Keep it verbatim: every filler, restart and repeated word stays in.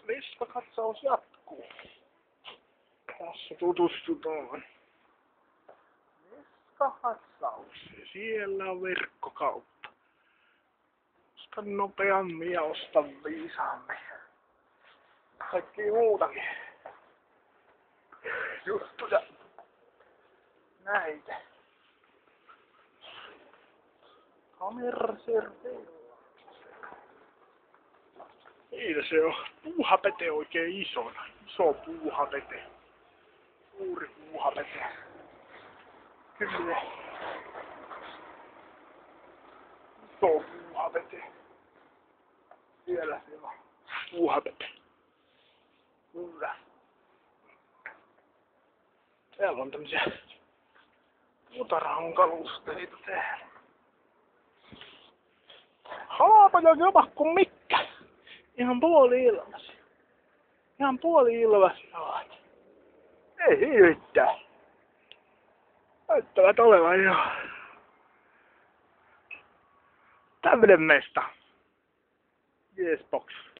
Niskakatsaus jatkuu. Tässä tutustutaan. Niskakatsaus. Ja siellä on verkkokauppa. Osta nopeammin ja osta viisaammin. Kaikki muutakin juttuja. Näitä. Kameraserveillä. Siinä se on. Puuhapete oikein isona. Iso puuhapete. Suuri puuhapete. Kyllä. Iso puuhapete. Siellä se on. Puuhapete. Kyllä. Täällä on tämmösiä puutarhan kalusteita täällä. Haapoja jopa kun mikkä. Ihan puoli ilmas. Ihan puoli ilmas ovat. Ei hirvittää. Näyttävät olevan jo. Tämmönen mesta. Yes box.